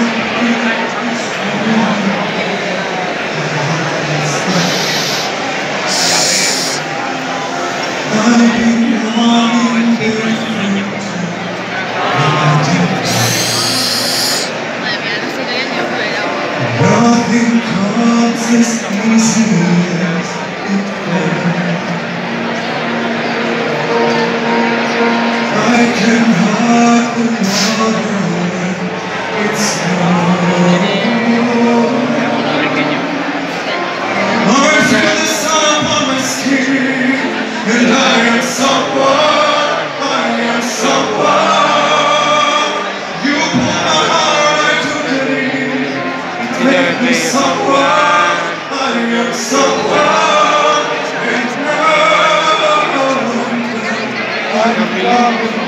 Nothing comes as easy as it goes. I can hug the water when it's cold. I feel the sun on my skin, and I am someone, I am someone. You pull my heart, I took it in. Make me someone, I am someone, and now I'm